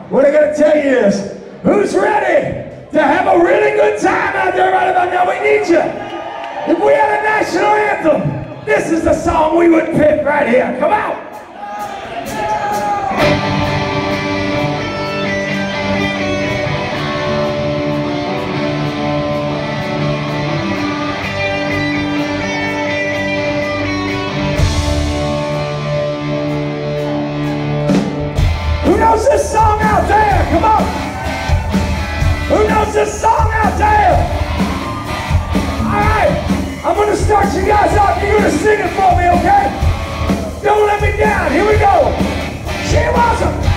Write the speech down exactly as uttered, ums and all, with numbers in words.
what I gotta tell you is, who's ready to have a really good time out there right about now? We need you. If we had a national anthem, this is the song we would pick right here. Come out. Who knows this song out there? Come on. Who knows this song out there? All right, I'm gonna start you guys off. You're gonna sing it for me, okay? Don't let me down. Here we go. She was a